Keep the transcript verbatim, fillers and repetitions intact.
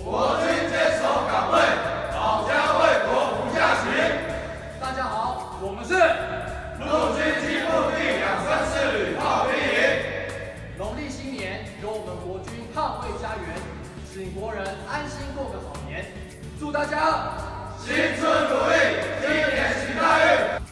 国军坚守岗位，保家卫国不下行。 大家好，我们是陆军机步第两三四旅炮兵营。 农历新年，由我们国军捍卫家园，使国人安心过个好年。祝大家新春如意，鸡年行大运。